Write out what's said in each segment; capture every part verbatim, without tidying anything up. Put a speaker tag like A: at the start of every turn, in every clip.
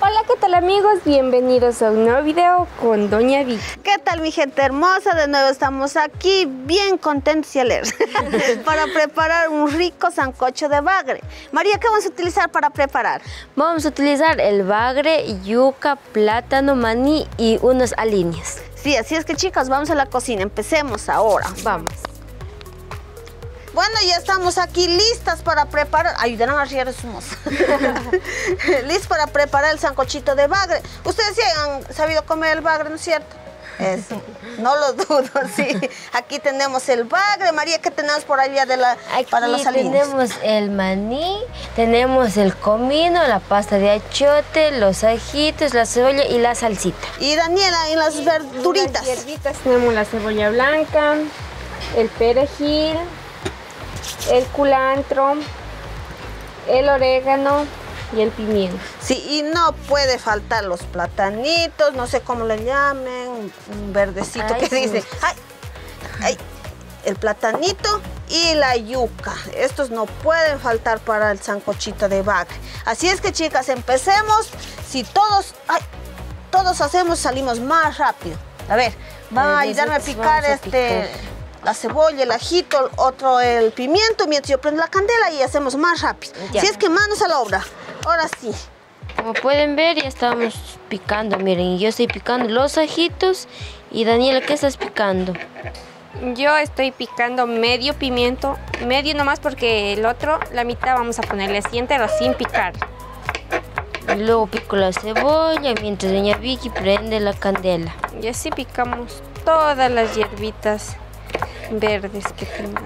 A: Hola, ¿qué tal amigos? Bienvenidos a un nuevo video con Doña Vicky.
B: ¿Qué tal mi gente hermosa? De nuevo estamos aquí bien contentos y alegres para preparar un rico sancocho de bagre. María, ¿qué vamos a utilizar para preparar?
C: Vamos a utilizar el bagre, yuca, plátano, maní y unos aliños.
B: Sí, así es que chicas, vamos a la cocina. Empecemos ahora.
C: Vamos.
B: Bueno, ya estamos aquí listas para preparar. Ayudarán a arriar su moza. Listos para preparar el sancochito de bagre. Ustedes sí han sabido comer el bagre, ¿no es cierto? Eso, no lo dudo, sí. Aquí tenemos el bagre. María, ¿qué tenemos por allá de la,
C: Aquí
B: para los aliños?
C: Tenemos el maní, tenemos el comino, la pasta de achote, los ajitos, la cebolla y la salsita.
B: Y Daniela, en las verduritas.
A: En las hierbitas tenemos la cebolla blanca, el perejil, el culantro, el orégano y el pimiento.
B: Sí, y no puede faltar los platanitos, no sé cómo le llamen, un verdecito
C: Ay,
B: que
C: sí.
B: dice. Ay, ay, el platanito y la yuca. Estos no pueden faltar para el sancochito de bagre. Así es que chicas, empecemos. Si todos, ay, todos hacemos, salimos más rápido. A ver, van a ayudarme a picar
C: a
B: este...
C: picar.
B: La cebolla, el ajito, otro el pimiento, mientras yo prendo la candela y hacemos más rápido.
C: Ya.
B: Si es que manos a la obra. Ahora sí.
C: Como pueden ver, ya estamos picando. Miren, yo estoy picando los ajitos. Y Daniela, ¿qué estás picando?
A: Yo estoy picando medio pimiento, medio nomás porque el otro, la mitad vamos a ponerle así entero, sin picar.
C: Y luego pico la cebolla mientras doña Vicky prende la candela.
A: Y así picamos todas las hierbitas verdes que tengamos.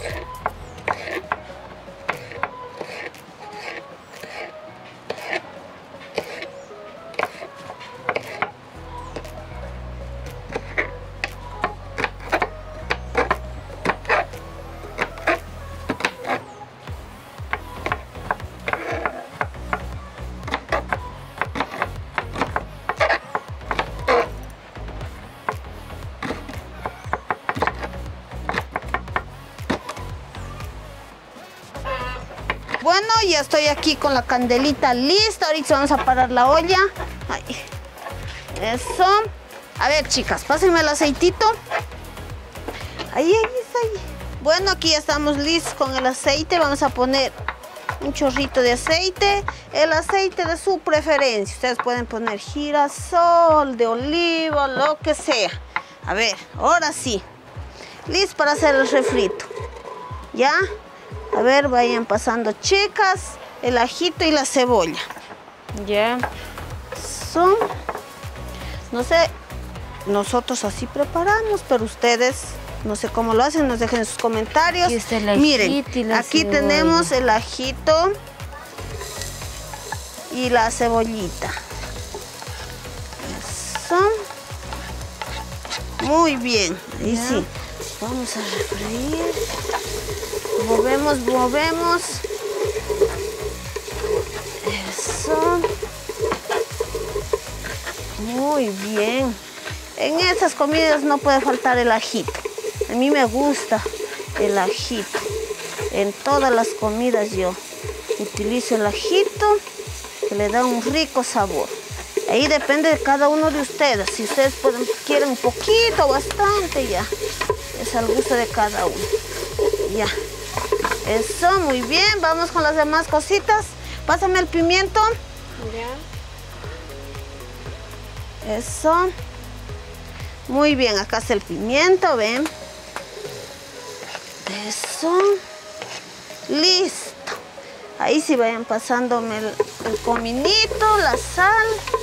B: Bueno, ya estoy aquí con la candelita lista. Ahorita vamos a parar la olla. Ay, eso. A ver, chicas, pásenme el aceitito. Ahí, ahí está ahí. Bueno, aquí ya estamos listos con el aceite. Vamos a poner un chorrito de aceite. El aceite de su preferencia. Ustedes pueden poner girasol, de oliva, lo que sea. A ver, ahora sí. Listo para hacer el refrito. ¿Ya? A ver, vayan pasando, chicas, el ajito y la cebolla.
A: Ya.
B: Son, no sé, nosotros así preparamos, pero ustedes, no sé cómo lo hacen, nos dejen en sus comentarios.
C: Aquí está el
B: Miren,
C: ajito y la
B: aquí
C: cebolla.
B: tenemos el ajito y la cebollita. Eso. Muy bien, ahí
C: Ya.
B: sí. Vamos a refreír. Movemos, movemos. Eso. Muy bien. En estas comidas no puede faltar el ajito. A mí me gusta el ajito. En todas las comidas yo utilizo el ajito, que le da un rico sabor. Ahí depende de cada uno de ustedes. Si ustedes pueden, quieren un poquito o bastante, ya. Es al gusto de cada uno. Ya. Eso, muy bien. Vamos con las demás cositas. Pásame el pimiento.
A: Ya.
B: Eso. Muy bien, acá está el pimiento, ven. Eso. Listo. Ahí sí vayan pasándome el, el cominito, la sal.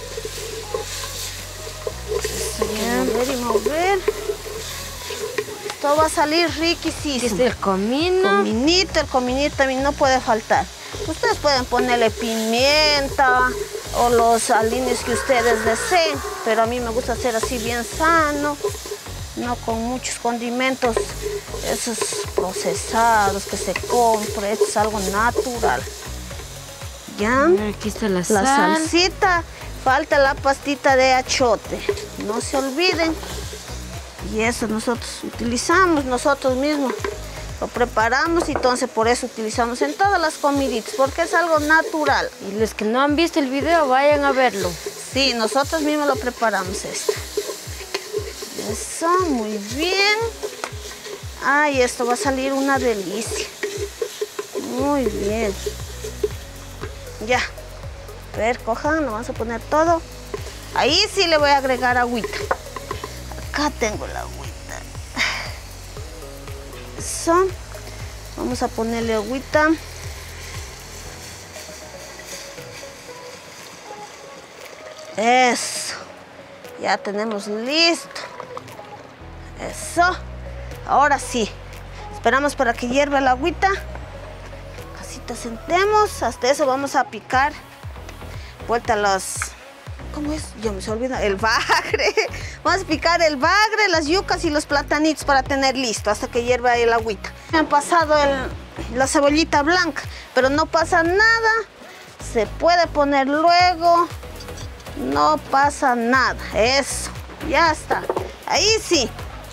B: Eso, ya. Mover y mover. Esto va a salir riquísimo.
C: Aquí está el comino.
B: Cominito, el cominito también no puede faltar. Ustedes pueden ponerle pimienta o los aliños que ustedes deseen, pero a mí me gusta hacer así bien sano, no con muchos condimentos, esos procesados que se compran. Esto es algo natural. ¿Ya?
C: Aquí está la
B: La
C: sal.
B: salsita, falta la pastita de achote, no se olviden. Y eso nosotros utilizamos nosotros mismos. Lo preparamos y entonces por eso utilizamos en todas las comiditas, porque es algo natural.
C: Y los que no han visto el video, vayan a verlo.
B: Sí, nosotros mismos lo preparamos esto. Eso, muy bien. Ay, esto va a salir una delicia. Muy bien. Ya. A ver, cojan, lo vamos a poner todo. Ahí sí le voy a agregar agüita. Acá tengo la agüita. Eso. Vamos a ponerle agüita. Eso. Ya tenemos listo. Eso. Ahora sí. Esperamos para que hierva la agüita. Casita sentemos. Hasta eso vamos a picar. Vuelta los... ¿Cómo es? Ya me se olvida. El bagre. Vamos a picar el bagre, las yucas y los platanitos para tener listo hasta que hierva el agüita. Me han pasado el, la cebollita blanca, pero no pasa nada. Se puede poner luego. No pasa nada. Eso. Ya está. Ahí sí.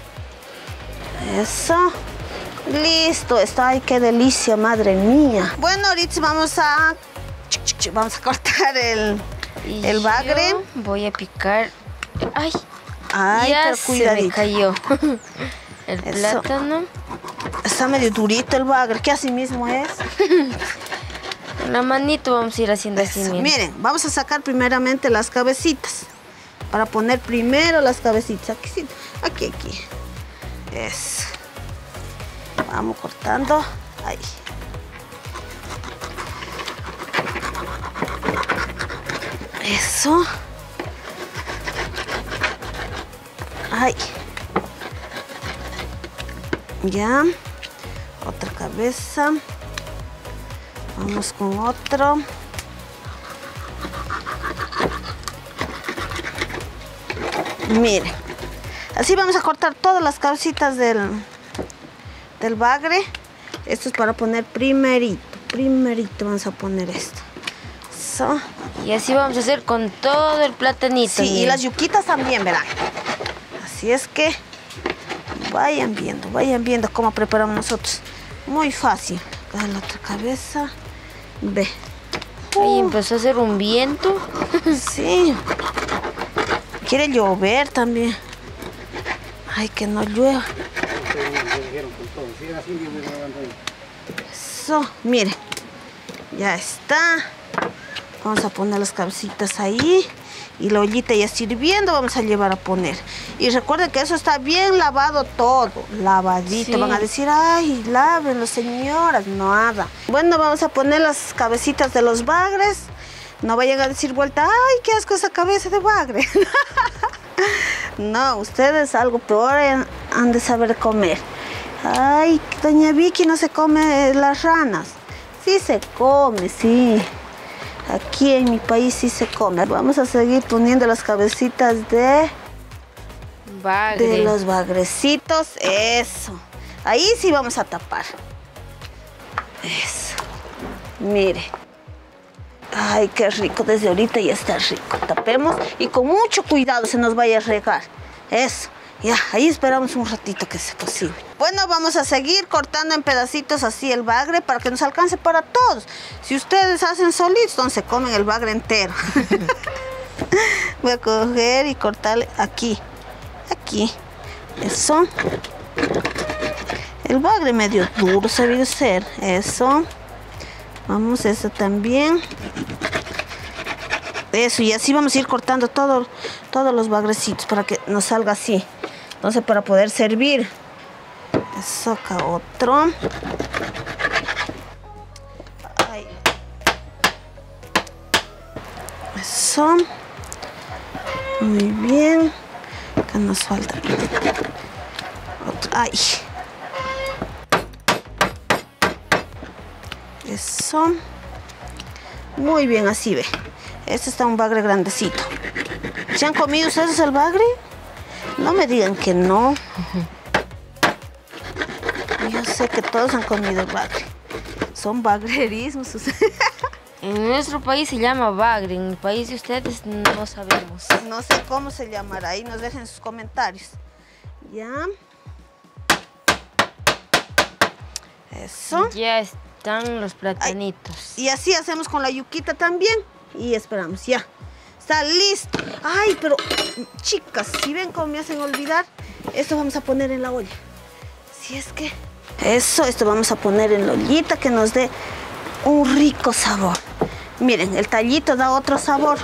B: Eso. Listo. Está. Ay, qué delicia, madre mía. Bueno, ahorita vamos a... Vamos a cortar el...
C: Y
B: el bagre.
C: yo voy a picar. Ay,
B: Ay,
C: ya
B: pero
C: se
B: cuidadito.
C: me cayó. El
B: Eso.
C: plátano.
B: Está medio durito el bagre, que así mismo es.
C: Con la manito vamos a ir haciendo así.
B: Eso.
C: Miren.
B: Miren, vamos a sacar primeramente las cabecitas. Para poner primero las cabecitas. Aquí, sí, aquí, aquí. Eso. Vamos cortando. Ahí. Eso. Ay. Ya. Otra cabeza. Vamos con otro. Miren. Así vamos a cortar todas las cabecitas del, del bagre. Esto es para poner primerito. Primerito vamos a poner esto. Eso.
C: Y así vamos a hacer con todo el platanito.
B: Sí, y
C: miren.
B: las yuquitas también, verán. Así es que vayan viendo, vayan viendo cómo preparamos nosotros. Muy fácil. Acá la otra cabeza. Ve.
C: Ahí
B: Uh,
C: empezó a hacer un viento.
B: sí. Quiere llover también. Ay, que no llueva. Eso, mire. Ya está. Vamos a poner las cabecitas ahí. Y la ollita ya está hirviendo, vamos a llevar a poner. Y recuerden que eso está bien lavado todo. Lavadito.
C: Sí.
B: Van a decir, ay, lávenlo, señoras. Nada. Bueno, vamos a poner las cabecitas de los bagres. No vayan a decir vuelta, ay, qué asco esa cabeza de bagre. No, ustedes algo peor han de saber comer. Ay, doña Vicky no se come las ranas. Sí se come, sí. Aquí en mi país sí se come. Vamos a seguir poniendo las cabecitas de,
C: Bagre.
B: de los bagrecitos. Eso. Ahí sí vamos a tapar. Eso. Mire. Ay, qué rico. Desde ahorita ya está rico. Tapemos y con mucho cuidado se nos vaya a regar. Eso. Ya, ahí esperamos un ratito que se cocine. Bueno, vamos a seguir cortando en pedacitos así el bagre para que nos alcance para todos. Si ustedes hacen solitos, entonces comen el bagre entero. Voy a coger y cortarle aquí. Aquí. Eso. El bagre medio duro se debe ser. Eso. Vamos, eso también. Eso, y así vamos a ir cortando todo, todos los bagrecitos para que nos salga así. Entonces, para poder servir. Eso, acá otro. Ay. Eso. Muy bien. Acá nos falta. Otro. Ay. Eso. Muy bien, así ve. Este está un bagre grandecito. ¿Se han comido ustedes el bagre? No me digan que no. Yo sé que todos han comido el bagre. Son bagrerismos.
C: En nuestro país se llama bagre. En el país de ustedes no sabemos.
B: No sé cómo se llamará. Ahí nos dejen sus comentarios. Ya. Eso.
C: Ya están los platanitos.
B: Ay, y así hacemos con la yuquita también. Y esperamos, ya. Está listo. Ay, pero chicas, si ven cómo me hacen olvidar, esto vamos a poner en la olla. Si es que... Eso, esto vamos a poner en la ollita que nos dé un rico sabor. Miren, el tallito da otro sabor.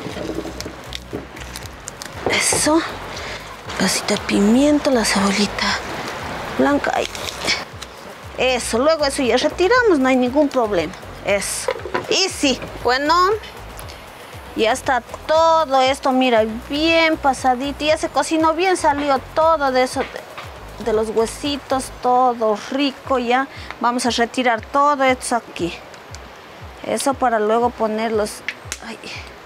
B: Eso. Pedacito de pimiento, la cebollita blanca. Ay. Eso, luego eso ya retiramos, no hay ningún problema. Eso. Y sí, bueno, ya está todo esto, mira, bien pasadito. Ya se cocinó bien, salió todo de eso, de, de los huesitos, todo rico ya. Vamos a retirar todo esto aquí. Eso para luego ponerlos. Ay.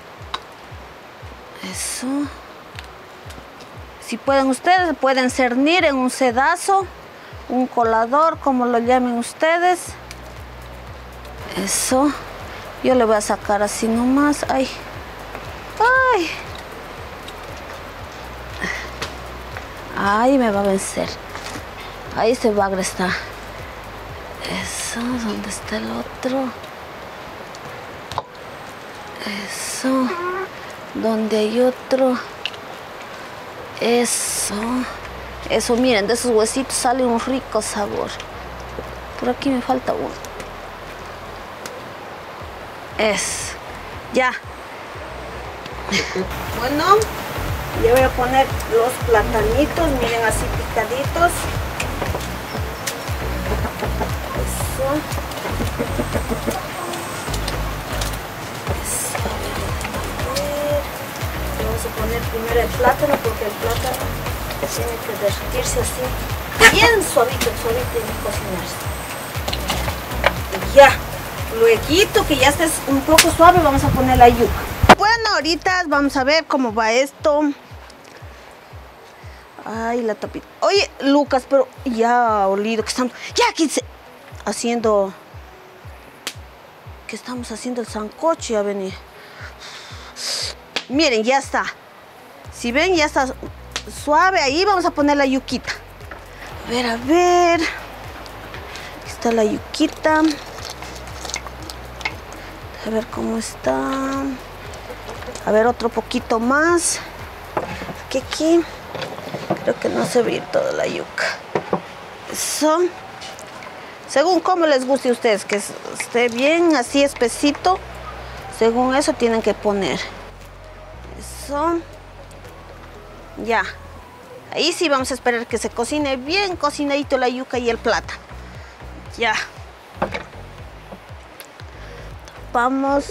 B: Eso. Si pueden ustedes, pueden cernir en un sedazo, un colador, como lo llamen ustedes. Eso. Yo le voy a sacar así nomás. Ay. Ay. Ay, me va a vencer. Ahí ese bagre está. Eso, ¿dónde está el otro? Eso. ¿Dónde hay otro? Eso. Eso, miren, de esos huesitos sale un rico sabor. Por aquí me falta uno. Es. Ya. Bueno, yo voy a poner los platanitos, miren, así picaditos. Eso. Eso. Vamos a poner primero el plátano porque el plátano tiene que derretirse así, bien suavito, suavito y cocinarse. Ya. Luego que ya esté un poco suave, vamos a poner la yuca. Bueno, ahorita vamos a ver cómo va esto. Ay, la tapita. Oye, Lucas, pero ya olido que estamos... Ya aquí se... haciendo... que estamos haciendo el sancocho, ya venía. Miren, ya está. Si ven, ya está suave. Ahí vamos a poner la yuquita. A ver, a ver. Aquí está la yuquita. A ver cómo está. A ver, otro poquito más. Aquí, aquí. Creo que no se ve ir toda la yuca. Eso. Según cómo les guste a ustedes, que esté bien así espesito. Según eso tienen que poner. Eso. Ya. Ahí sí vamos a esperar que se cocine bien cocinadito la yuca y el plátano. Ya. Vamos.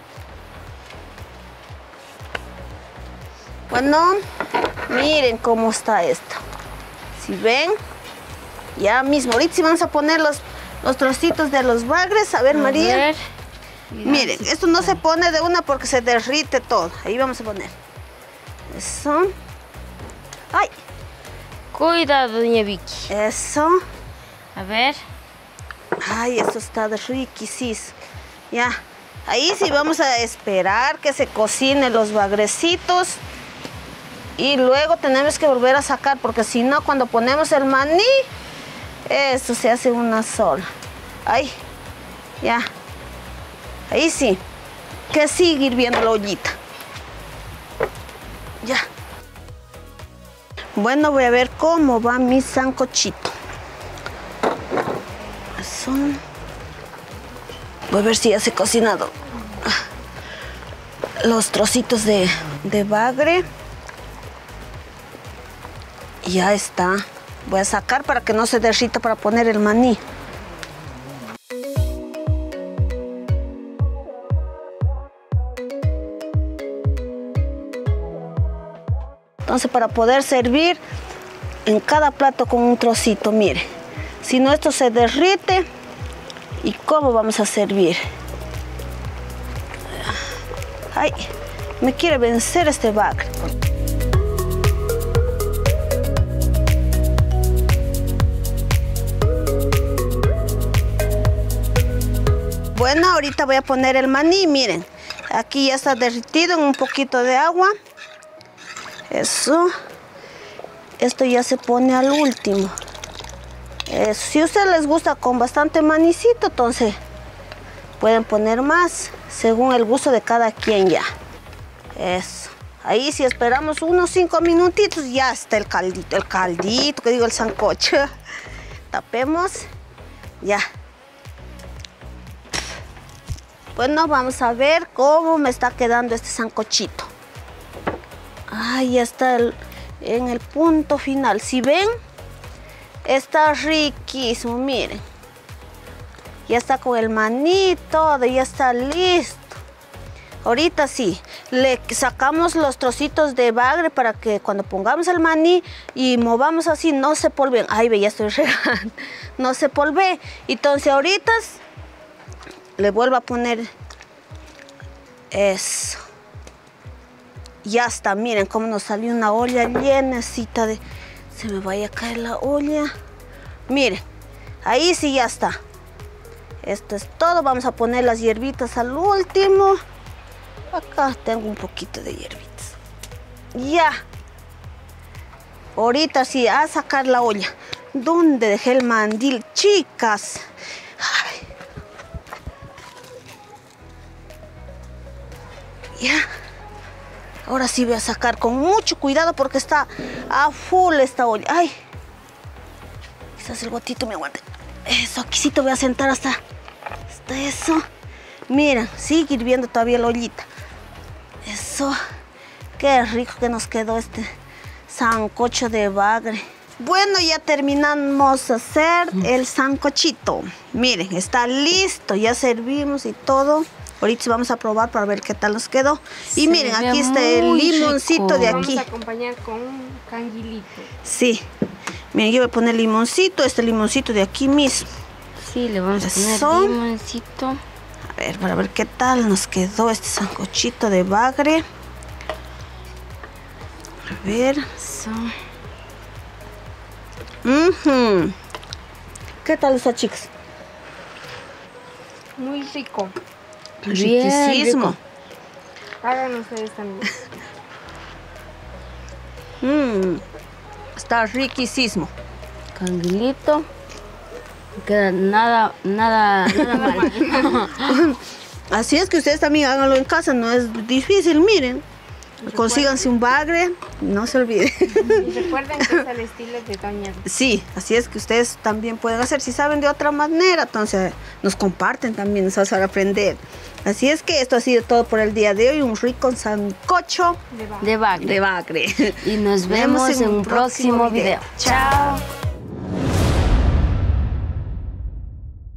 B: Bueno, miren cómo está esto. Si ven, ya mismo. Ahorita sí vamos a poner los, los trocitos de los bagres. A ver, a María. Ver. Miren, esto no se pone de una porque se derrite todo. Ahí vamos a poner. Eso. ¡Ay!
C: Cuidado, doña Vicky.
B: Eso.
C: A ver.
B: Ay, esto está de riquísimo. Ya. Ahí sí vamos a esperar que se cocinen los bagrecitos. Y luego tenemos que volver a sacar, porque si no, cuando ponemos el maní, esto se hace una sola. Ay, ya. Ahí sí. Que sigue hirviendo la ollita. Ya. Bueno, voy a ver cómo va mi sancochito. Eso. Voy a ver si ya se ha cocinado los trocitos de, de bagre. Ya está. Voy a sacar para que no se derrita para poner el maní. Entonces, para poder servir en cada plato con un trocito, mire. Si no, esto se derrite. ¿Y cómo vamos a servir? Ay, me quiere vencer este bagre. Bueno, ahorita voy a poner el maní, miren. Aquí ya está derretido en un poquito de agua. Eso. Esto ya se pone al último. Eso. Si a ustedes les gusta con bastante manicito, entonces pueden poner más, según el gusto de cada quien ya. Eso. Ahí si esperamos unos cinco minutitos, ya está el caldito, el caldito, que digo, el sancocho. Tapemos, ya. Bueno, vamos a ver cómo me está quedando este sancochito. Ay, ya está el, en el punto final. Si ven, está riquísimo, miren. Ya está con el maní, todo, ya está listo. Ahorita sí, le sacamos los trocitos de bagre para que cuando pongamos el maní y movamos así, no se polven. Ay, ve, ya estoy regando. No se polve. Entonces ahorita le vuelvo a poner eso. Ya está, miren cómo nos salió una olla llenecita de... Se me vaya a caer la olla. Miren, ahí sí ya está. Esto es todo. Vamos a poner las hierbitas al último. Acá tengo un poquito de hierbitas. Ya. Ahorita sí, a sacar la olla. ¿Dónde dejé el mandil, chicas? Ay. Ya. Ahora sí voy a sacar con mucho cuidado porque está a full esta olla. Ay. Quizás el gotito me aguante. Eso, aquí sí te voy a sentar hasta, hasta eso. Mira, sigue hirviendo todavía la ollita. Eso. Qué rico que nos quedó este sancocho de bagre. Bueno, ya terminamos de hacer el sancochito. Miren, está listo. Ya servimos y todo. Ahorita vamos a probar para ver qué tal nos quedó. Y
C: Se
B: miren,
C: ve
B: aquí está el
C: muy
B: limoncito
C: rico.
B: de aquí.
A: Vamos a acompañar con un canguilito.
B: Sí. Miren, yo voy a poner limoncito, este limoncito de aquí mismo.
C: Sí, le vamos a poner
B: Eso.
C: limoncito.
B: A ver, para ver qué tal nos quedó este sancochito de bagre. A ver.
C: Eso.
B: Uh-huh. ¿Qué tal está, chicas?
A: Muy rico.
C: Bien
B: Riquísimo.
C: rico.
A: Hagan ustedes también.
B: Mm, está riquísimo.
C: Canguilito. No queda nada, nada, nada mal.
B: Así es que ustedes también háganlo en casa, no es difícil, miren. Consíganse un bagre, no se olviden.
A: Y recuerden que es el estilo de Doña.
B: Sí, así es que ustedes también pueden hacer. Si saben de otra manera, entonces nos comparten también, nos hacen aprender. Así es que esto ha sido todo por el día de hoy. Un rico sancocho
A: De bagre.
C: De bagre.
B: de bagre.
C: Y nos vemos en un próximo video. Chao.